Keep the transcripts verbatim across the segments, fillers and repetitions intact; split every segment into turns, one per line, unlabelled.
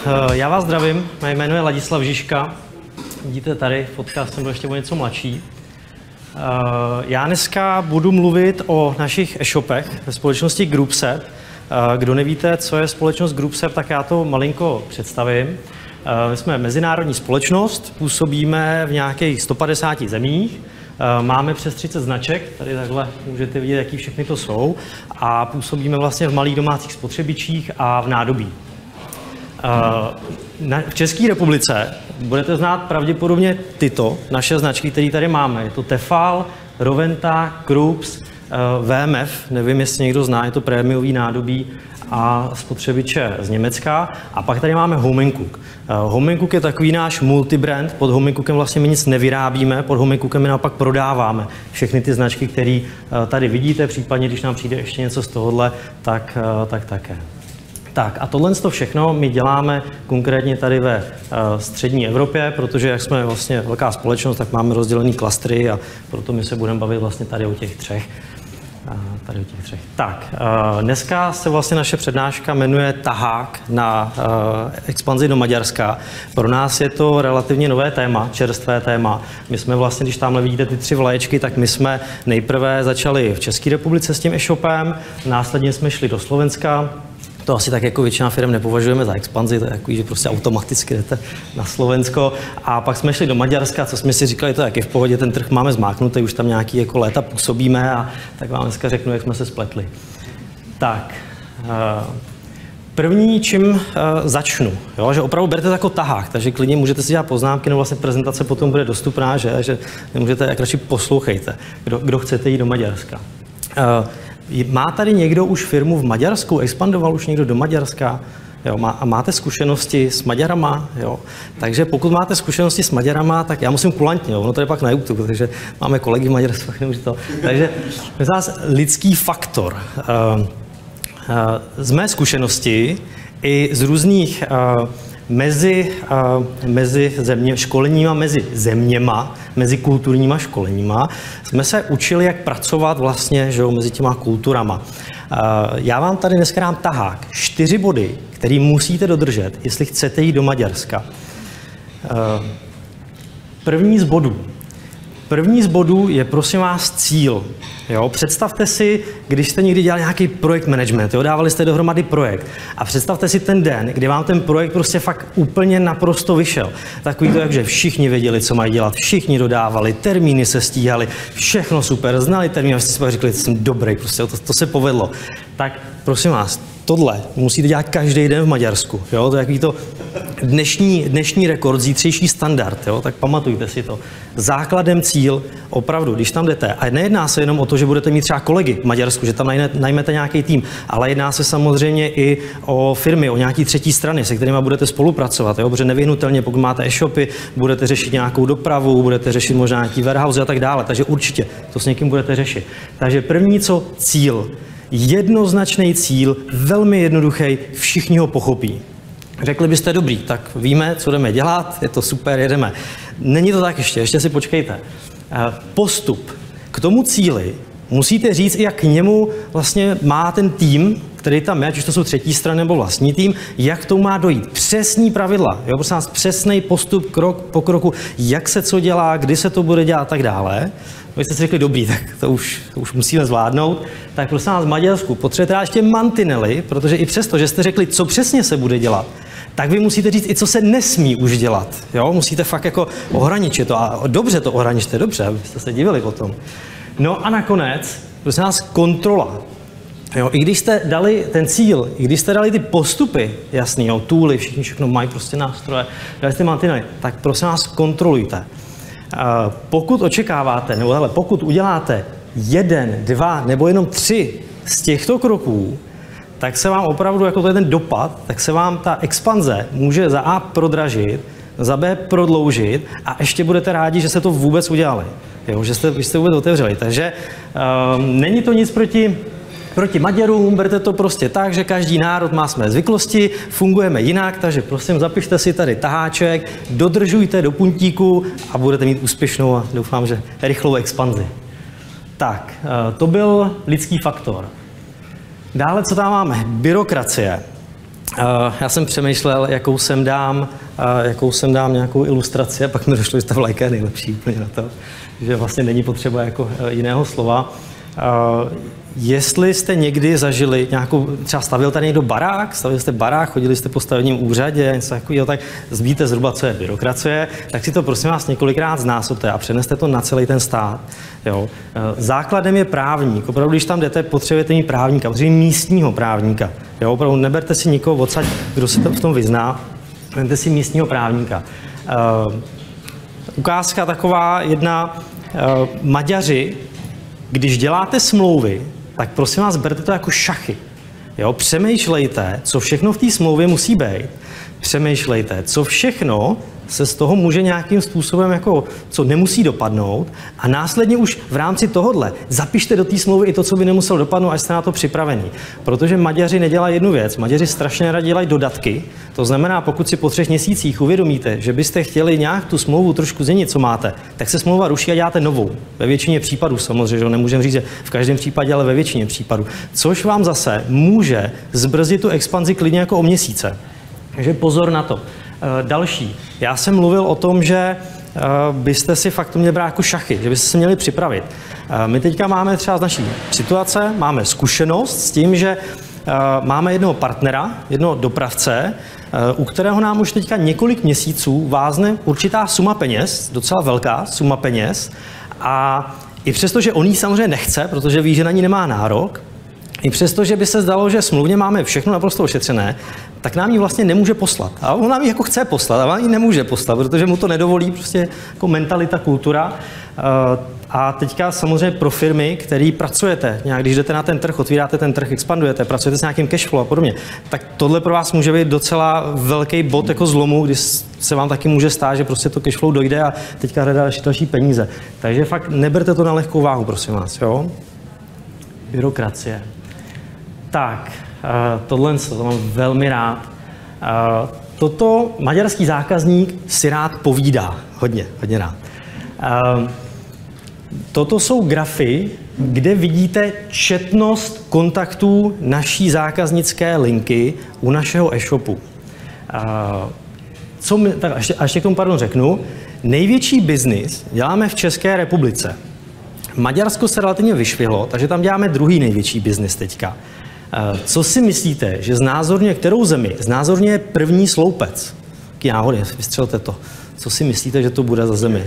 já vás zdravím, mé jméno je Ladislav Žižka, vidíte tady, fotka jsem byl ještě o něco mladší. Já dneska budu mluvit o našich e-shopech ve společnosti GroupSep. Kdo nevíte, co je společnost GroupSep, tak já to malinko představím. My jsme mezinárodní společnost, působíme v nějakých sto padesáti zemích, máme přes třicet značek, tady takhle můžete vidět, jaký všechny to jsou, a působíme vlastně v malých domácích spotřebičích a v nádobí. V České republice budete znát pravděpodobně tyto naše značky, které tady máme. Je to Tefal, Roventa, Krups, V M F, nevím, jestli někdo zná, je to prémiový nádobí a spotřebiče z Německa. A pak tady máme Home and Cook. Home and Cook je takový náš multibrand, pod Home and Cookem vlastně my nic nevyrábíme, pod Home and Cookem my naopak prodáváme všechny ty značky, které tady vidíte, případně když nám přijde ještě něco z tohohle, tak, tak také. Tak a tohle to všechno my děláme konkrétně tady ve uh, střední Evropě, protože jak jsme vlastně velká společnost, tak máme rozdělený klastry a proto my se budeme bavit vlastně tady o těch třech. Uh, tady o těch třech. Tak, uh, dneska se vlastně naše přednáška jmenuje Tahák na uh, expanzi do Maďarska. Pro nás je to relativně nové téma, čerstvé téma. My jsme vlastně, když tamhle vidíte ty tři vlaječky, tak my jsme nejprve začali v České republice s tím e-shopem, následně jsme šli do Slovenska. To asi tak jako většina firm nepovažujeme za expanzi, to je takový, že prostě automaticky jdete na Slovensko. A pak jsme šli do Maďarska, co jsme si říkali, to jak je v pohodě, ten trh máme zmáknutý, už tam nějaký jako léta působíme, a tak vám dneska řeknu, jak jsme se spletli. Tak, první, čím začnu, jo, že opravdu berte to jako tahák, takže klidně můžete si dělat poznámky, no vlastně prezentace potom bude dostupná, že, že nemůžete, jak radši poslouchejte, kdo, kdo chcete jít do Maďarska. Má tady někdo už firmu v Maďarsku? Expandoval už někdo do Maďarska? Jo, má, a máte zkušenosti s Maďarama? Jo? Takže pokud máte zkušenosti s Maďarama, tak já musím kulantně, jo? Ono to je pak na YouTube, takže máme kolegy v Maďarsku, nemůžu to. Takže zás lidský faktor. Uh, uh, z mé zkušenosti i z různých uh, mezi, uh, mezi země, školeníma mezi zeměma, mezi kulturníma školeníma, jsme se učili, jak pracovat vlastně, že jo, mezi těma kulturama. Uh, já vám tady dneska dám tahák. Čtyři body, které musíte dodržet, jestli chcete jít do Maďarska. Uh, první z bodů. První z bodů je, prosím vás, cíl. Jo, představte si, když jste někdy dělali nějaký projekt management, jo, dávali jste dohromady projekt, a představte si ten den, kdy vám ten projekt prostě fakt úplně naprosto vyšel. Takový to, jak že všichni věděli, co mají dělat, všichni dodávali, termíny se stíhali, všechno super, znali termíny, a jste si pak řekli, že jsem dobrý, prostě to, to se povedlo. Tak prosím vás, tohle musíte dělat každý den v Maďarsku. Jo? To je takový to dnešní, dnešní rekord, zítřejší standard. Jo? Tak pamatujte si to. Základem cíl, opravdu, když tam jdete, a nejedná se jenom o to, že budete mít třeba kolegy v Maďarsku, že tam najmete nějaký tým, ale jedná se samozřejmě i o firmy, o nějaký třetí strany, se kterými budete spolupracovat. Jo? Protože nevyhnutelně, pokud máte e-shopy, budete řešit nějakou dopravu, budete řešit možná nějaký warehouse a tak dále. Takže určitě to s někým budete řešit. Takže první, co cíl. Jednoznačný cíl, velmi jednoduchý, všichni ho pochopí. Řekli byste, dobrý, tak víme, co jdeme dělat, je to super, jedeme. Není to tak ještě, ještě si počkejte. Postup k tomu cíli musíte říct, jak k němu vlastně má ten tým, který tam je, ať už to jsou třetí strany nebo vlastní tým, jak k tomu má dojít. Přesný pravidla, jo, prosím vás, přesný postup krok po kroku, jak se co dělá, kdy se to bude dělat a tak dále. Vy jste si řekli, dobrý, tak to už, to už musíme zvládnout. Tak prosím vás, v Maďarsku potřebujete ještě mantinely, protože i přesto, že jste řekli, co přesně se bude dělat, tak vy musíte říct i, co se nesmí už dělat. Jo? Musíte fakt jako ohraničit to. A dobře to ohraničte, dobře, abyste se divili potom. No a nakonec, prosím vás, kontrola. Jo? I když jste dali ten cíl, i když jste dali ty postupy, jasný, jo, tooly, všichni všechno mají prostě nástroje, dali jste mantinely, tak prosím vás, kontrolujte. Uh, pokud očekáváte, nebo hele, pokud uděláte jeden, dva nebo jenom tři z těchto kroků, tak se vám opravdu, jako to je ten dopad, tak se vám ta expanze může za A prodražit, za B prodloužit a ještě budete rádi, že jste to vůbec udělali, jo, že jste, že jste vůbec otevřeli. Takže um, není to nic proti, proti Maďarům, berte to prostě tak, že každý národ má své zvyklosti, fungujeme jinak, takže prosím, zapište si tady taháček, dodržujte do puntíku a budete mít úspěšnou a doufám, že rychlou expanzi. Tak, to byl lidský faktor. Dále, co tam máme? Byrokracie. já jsem přemýšlel, jakou sem dám, jakou sem dám nějakou ilustraci a pak mi došlo, že ta vlajka je nejlepší úplně na to, že vlastně není potřeba jako jiného slova. Jestli jste někdy zažili nějakou, třeba stavil tady někdo barák, stavili jste barák, chodili jste po stavebním úřadě, něco takového, tak zvíte zhruba, co je byrokracie, tak si to prosím vás několikrát znásobte a přeneste to na celý ten stát. Jo. Základem je právník. Opravdu, když tam jdete, potřebujete mít právníka, potřebujete místního právníka. Jo. Opravdu neberte si nikoho odsaď, kdo se v tom vyzná, vemte si místního právníka. Uh, ukázka taková jedna, uh, Maďaři, když děláte smlouvy, tak prosím vás, berte to jako šachy. Jo? Přemýšlejte, co všechno v té smlouvě musí být. Přemýšlejte, co všechno se z toho může nějakým způsobem, jako, co nemusí dopadnout a následně už v rámci tohodle zapište do té smlouvy i to, co by nemuselo dopadnout, až jste na to připravení. Protože Maďaři nedělají jednu věc. Maďaři strašně rádi dělají dodatky. To znamená, pokud si po třech měsících uvědomíte, že byste chtěli nějak tu smlouvu trošku změnit, co máte, tak se smlouva ruší a děláte novou. Ve většině případů samozřejmě, že nemůžeme říct, že v každém případě, ale ve většině případů. Což vám zase může zbrzdit tu expanzi klidně jako o měsíce. Takže pozor na to. Další. Já jsem mluvil o tom, že byste si fakt to měli brát jako šachy, že byste se měli připravit. My teďka máme třeba z naší situace, máme zkušenost s tím, že máme jednoho partnera, jednoho dopravce, u kterého nám už teďka několik měsíců vázne určitá suma peněz, docela velká suma peněz, a i přesto, že on ji samozřejmě nechce, protože ví, že na ní nemá nárok, i přesto, že by se zdalo, že smluvně máme všechno naprosto ošetřené, tak nám ji vlastně nemůže poslat. A on nám ji jako chce poslat, ale on ji nemůže poslat, protože mu to nedovolí prostě jako mentalita, kultura. A teďka samozřejmě pro firmy, které pracujete, nějak, když jdete na ten trh, otvíráte ten trh, expandujete, pracujete s nějakým cashflow a podobně, tak tohle pro vás může být docela velký bod jako zlomu, kdy se vám taky může stát, že prostě to cashflow dojde a teďka hledá další, další peníze. Takže fakt neberte to na lehkou váhu, prosím vás. Jo? Byrokracie. Tak, tohle to mám velmi rád. Toto maďarský zákazník si rád povídá. Hodně, hodně rád. Toto jsou grafy, kde vidíte četnost kontaktů naší zákaznické linky u našeho e-shopu. Co my, tak ještě, ještě k tomu pardon řeknu. Největší biznis děláme v České republice. Maďarsko se relativně vyšvihlo, takže tam děláme druhý největší biznis teďka. Co si myslíte, že znázorně kterou zemi? Znázorně první sloupec. Jaký náhodě, vystřelte to. Co si myslíte, že to bude za zemi?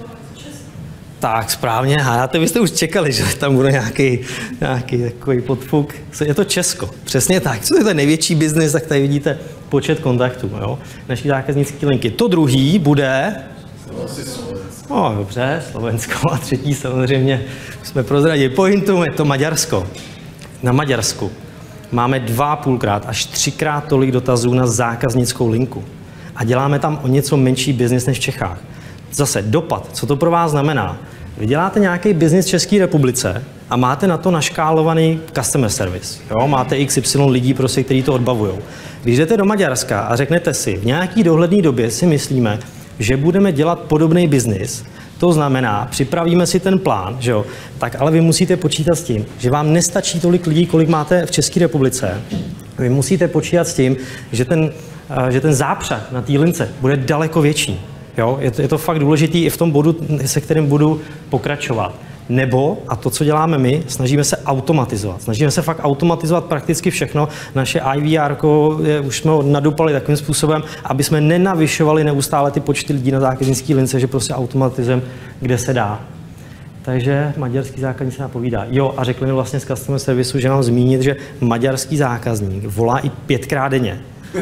Tak, správně, hádáte, vy jste už čekali, že tam bude nějaký, nějaký takový podfuk. Je to Česko, přesně tak. Co je to největší biznis, tak tady vidíte počet kontaktů, jo? Naší zákaznické linky. To druhý bude... No, dobře, Slovensko a třetí samozřejmě jsme prozradili pointu, je to Maďarsko. Na Maďarsku máme dva půlkrát až třikrát tolik dotazů na zákaznickou linku. A děláme tam o něco menší biznis než v Čechách. Zase dopad, co to pro vás znamená? Vy děláte nějaký biznis v České republice a máte na to naškálovaný customer service. Jo? Máte iks ypsilon lidí, prostě, kteří to odbavují. Když jdete do Maďarska a řeknete si, v nějaký dohledné době si myslíme, že budeme dělat podobný biznis, to znamená, připravíme si ten plán, že jo? Tak ale vy musíte počítat s tím, že vám nestačí tolik lidí, kolik máte v České republice. Vy musíte počítat s tím, že ten, že ten zápřah na té lince bude daleko větší. Jo? Je to, je to fakt důležitý i v tom bodu, se kterým budu pokračovat. Nebo, a to, co děláme my, snažíme se automatizovat. Snažíme se fakt automatizovat prakticky všechno. Naše I V R je, už jsme ho nadupali takovým způsobem, aby jsme nenavyšovali neustále ty počty lidí na zákaznické lince, že prostě automatizujeme, kde se dá. Takže maďarský zákazník se napovídá. Jo, a řekli mi vlastně z customer servisu, že mám zmínit, že maďarský zákazník volá i pětkrát denně.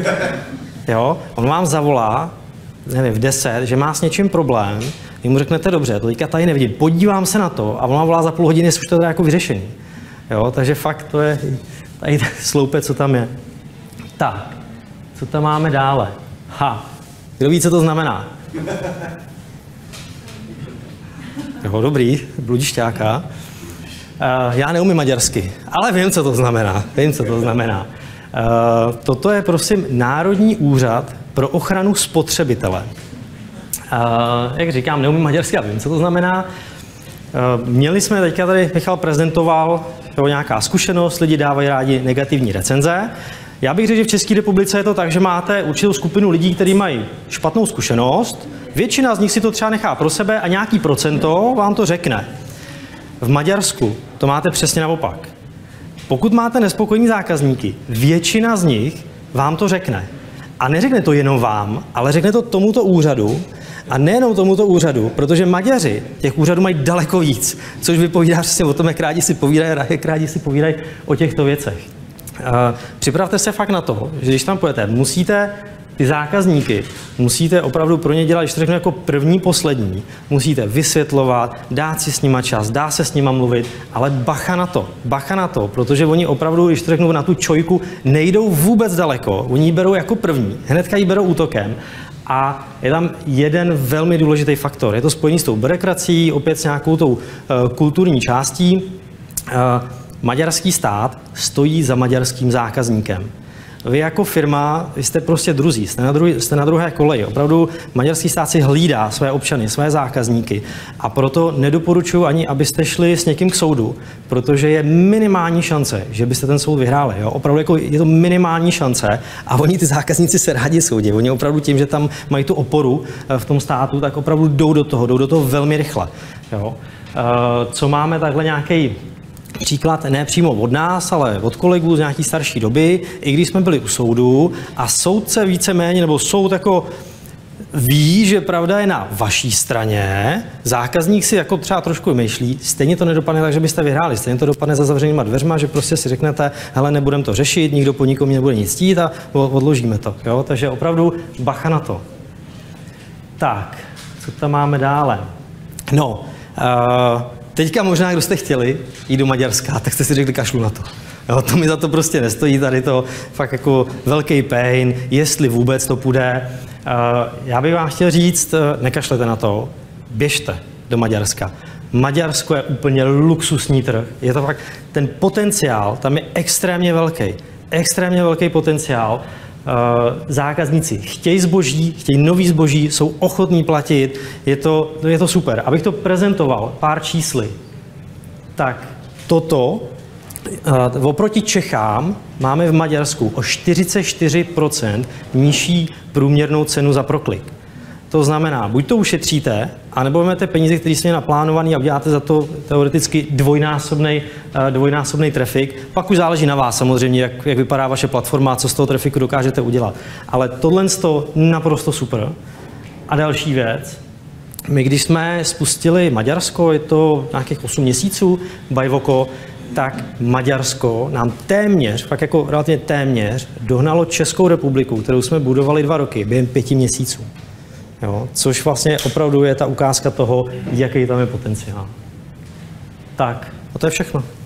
Jo, on vám zavolá, nevím, v deset, že má s něčím problém, vy mu řeknete, dobře, to teďka tady nevidím, podívám se na to a on vám volá za půl hodiny, jestli už to je jako vyřešení. Jo, takže fakt to je tady sloupec, co tam je. Tak, co tam máme dále? Ha, kdo ví, co to znamená? Jo, dobrý, bludišťáka. Uh, já neumím maďarsky, ale vím, co to znamená. Vím, co to znamená. Uh, toto je, prosím, Národní úřad pro ochranu spotřebitele. Uh, jak říkám, neumím maďarsky, ale vím, co to znamená. Uh, měli jsme, teďka tady Michal prezentoval, jo, nějaká zkušenost, lidi dávají rádi negativní recenze. Já bych řekl, že v České republice je to tak, že máte určitou skupinu lidí, kteří mají špatnou zkušenost, většina z nich si to třeba nechá pro sebe a nějaký procento vám to řekne. V Maďarsku to máte přesně naopak. Pokud máte nespokojení zákazníky, většina z nich vám to řekne. A neřekne to jenom vám, ale řekne to tomuto úřadu a nejenom tomuto úřadu, protože Maďaři těch úřadů mají daleko víc, což vypovídá přesně o tom, jak rádi si povídají, jak rádi si povídají o těchto věcech. Připravte se fakt na to, že když tam půjdete, musíte ty zákazníky, musíte opravdu pro ně dělat, když to řeknu jako první, poslední, musíte vysvětlovat, dát si s nima čas, dá se s nima mluvit, ale bacha na to, bacha na to, protože oni opravdu, když to řeknu na tu čojku, nejdou vůbec daleko, oni ji berou jako první, hnedka ji berou útokem. A je tam jeden velmi důležitý faktor. Je to spojený s tou byrokracií, opět s nějakou tou uh, kulturní částí. Uh, maďarský stát stojí za maďarským zákazníkem. Vy jako firma, vy jste prostě druzí, jste na, druhý, jste na druhé koleji. Opravdu maďarský stát si hlídá své občany, své zákazníky a proto nedoporučuji ani, abyste šli s někým k soudu, protože je minimální šance, že byste ten soud vyhráli. Jo? Opravdu jako je to minimální šance a oni ty zákazníci se rádi soudí. Oni opravdu tím, že tam mají tu oporu v tom státu, tak opravdu jdou do toho, jdou do toho velmi rychle. Jo? Co máme takhle nějaký příklad ne přímo od nás, ale od kolegů z nějaký starší doby, i když jsme byli u soudu a soudce víceméně, nebo soud jako ví, že pravda je na vaší straně, zákazník si jako třeba trošku myšlí, stejně to nedopadne tak, že byste vyhráli, stejně to dopadne za zavřenýma dveřma, že prostě si řeknete, hele, nebudeme to řešit, nikdo po nikom nebude nic chtít a odložíme to. Jo? Takže opravdu bacha na to. Tak, co tam máme dále? No, uh, teďka možná, kdo jste chtěli jít do Maďarska, tak jste si řekli, kašlu na to. Jo, to mi za to prostě nestojí, tady to fakt jako velký pain, jestli vůbec to půjde. Já bych vám chtěl říct, nekašlete na to, běžte do Maďarska. Maďarsko je úplně luxusní trh, je to fakt, ten potenciál tam je extrémně velký, extrémně velký potenciál. Zákazníci chtějí zboží, chtějí nový zboží, jsou ochotní platit, je to, je to super. Abych to prezentoval pár čísly, tak toto oproti Čechám máme v Maďarsku o čtyřicet čtyři procent nižší průměrnou cenu za proklik. To znamená, buď to ušetříte, anebo máte peníze, které jsou naplánované a uděláte za to teoreticky dvojnásobný, dvojnásobný trafik. Pak už záleží na vás samozřejmě, jak, jak vypadá vaše platforma a co z toho trafiku dokážete udělat. Ale tohle je naprosto super. A další věc, my když jsme spustili Maďarsko, je to nějakých osm měsíců, Bajvoko, tak Maďarsko nám téměř, fakt jako relativně téměř, dohnalo Českou republiku, kterou jsme budovali dva roky, během pěti měsíců. Jo, což vlastně opravdu je ta ukázka toho, jaký tam je potenciál. Tak, a to je všechno.